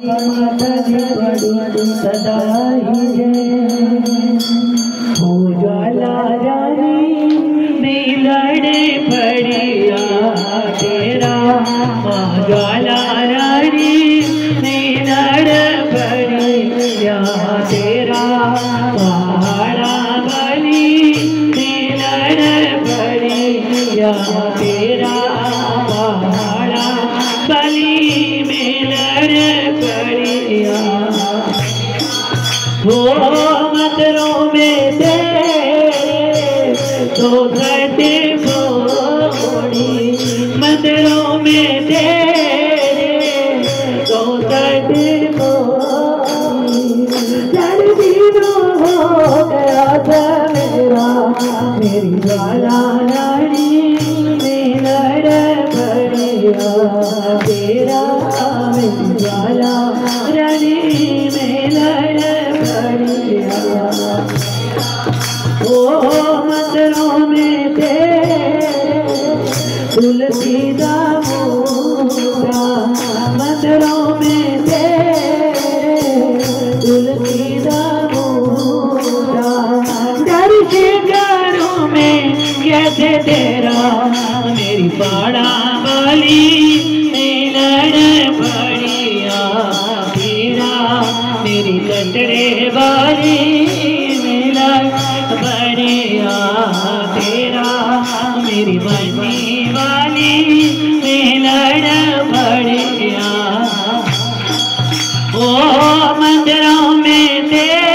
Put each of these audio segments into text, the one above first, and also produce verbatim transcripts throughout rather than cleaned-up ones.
माता दी बड़ी सदाई जय हो ज्वाला रानी मिलड़े पड़िया तेरा माँ ज्वाला रानी मिलड़ पड़िया तेरा पहाड़ा बली मिलड़ पड़िया तेरा पहाड़ा बली मिलड़ पड़िया वो मंदिरों में तेरे तो घटे फोड़ी मंदिरों में तेरे तो घटे फोड़ी चार दिनों हो गया था मेरा मेरी ज्वाला रानी मिलड़ पड़िया तेरा मेरी ज्वाला रानी मिलड़ पड़िया ओ मंदिरों में तेरे तुलसी दा मोरा मंदिरों में तेरे तुलसी दा मोरा दर्शनों में कैसे तेरा मेरी पाड़ा वाली मिलड़ पड़िया तेरा मेरी लटड़े वाली मिलड़ पड़िया तेरा मेरी बनी वाली मिलड़ पड़िया ओ मंदिरों में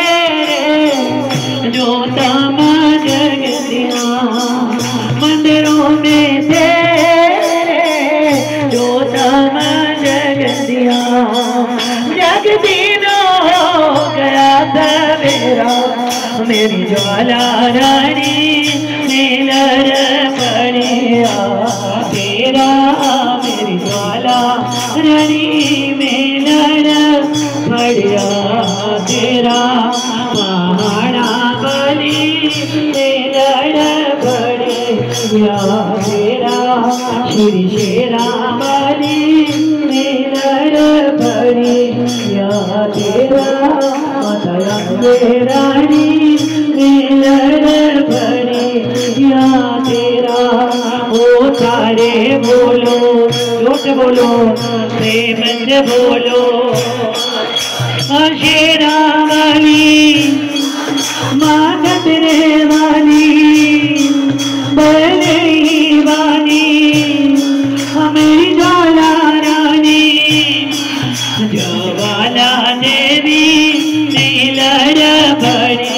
तेरे जो तम जग दिया मंदिरों में तेरे जो तम जग दिया जग दिनों हो गया था मेरा मेरी ज्वाला रानी मिलड़ पड़िया तेरा मेरी ज्वाला रानी मिलड़ पड़िया तेरा पहाड़ा बली मिलड़ पड़िया तेरा श्री शेरा बली मिलड़ पड़िया तेरा माता अम्बे रानी मिलड़ पड़िया तेरा ओ सारे बोलो झूठ बोलो प्रेम से बोलो शेरा वाली माँ कतरे वाली बलई वाली हमें ज्वाला रानी ज्वाला देवी मिलड़ पड़िया